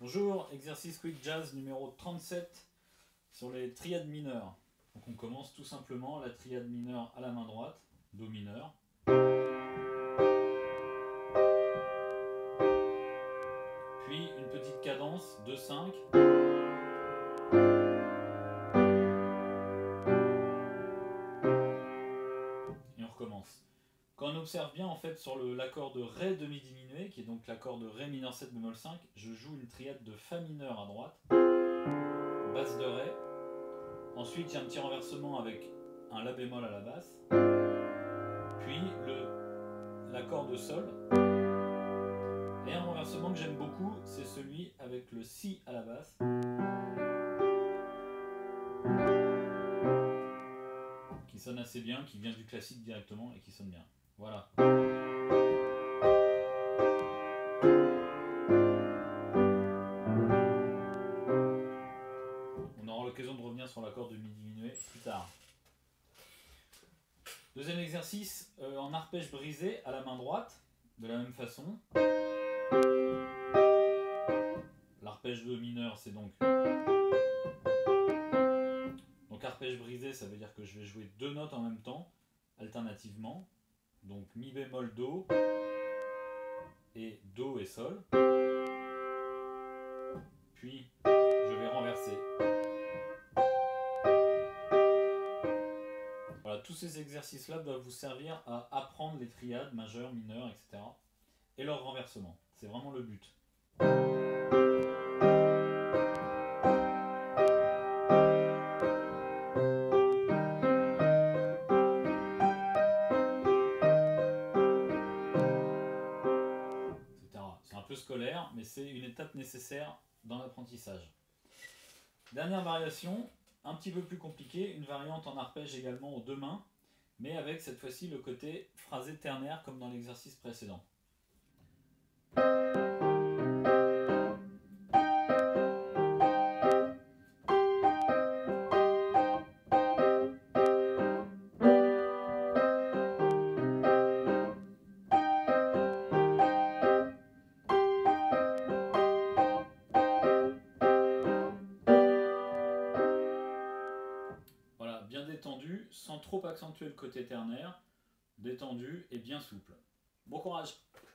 Bonjour, exercice Quick Jazz numéro 37 sur les triades mineures. Donc on commence tout simplement la triade mineure à la main droite, Do mineur. Puis une petite cadence, 2-5. Et on recommence. Quand on observe bien en fait sur l'accord de Ré demi-diminué, qui est donc l'accord de Ré mineur 7 bémol 5, je joue une triade de Fa mineur à droite, basse de Ré. Ensuite il y a un petit renversement avec un La bémol à la basse, puis l'accord de Sol. Et un renversement que j'aime beaucoup, c'est celui avec le Si à la basse, qui sonne assez bien, qui vient du classique directement et qui sonne bien. Voilà. On aura l'occasion de revenir sur l'accord de Mi diminué plus tard. Deuxième exercice, en arpège brisé à la main droite, de la même façon. L'arpège de mineur, c'est donc arpège brisé, ça veut dire que je vais jouer deux notes en même temps, alternativement. Donc Mi bémol Do et Do et Sol. Puis je vais renverser. Voilà, tous ces exercices-là doivent vous servir à apprendre les triades majeures, mineures, etc. et leur renversement. C'est vraiment le but. C'est un peu scolaire, mais c'est une étape nécessaire dans l'apprentissage. Dernière variation, un petit peu plus compliquée, une variante en arpège également aux deux mains, mais avec cette fois-ci le côté phrasé ternaire comme dans l'exercice précédent. Voilà, bien détendu, sans trop accentuer le côté ternaire, détendu et bien souple. Bon courage!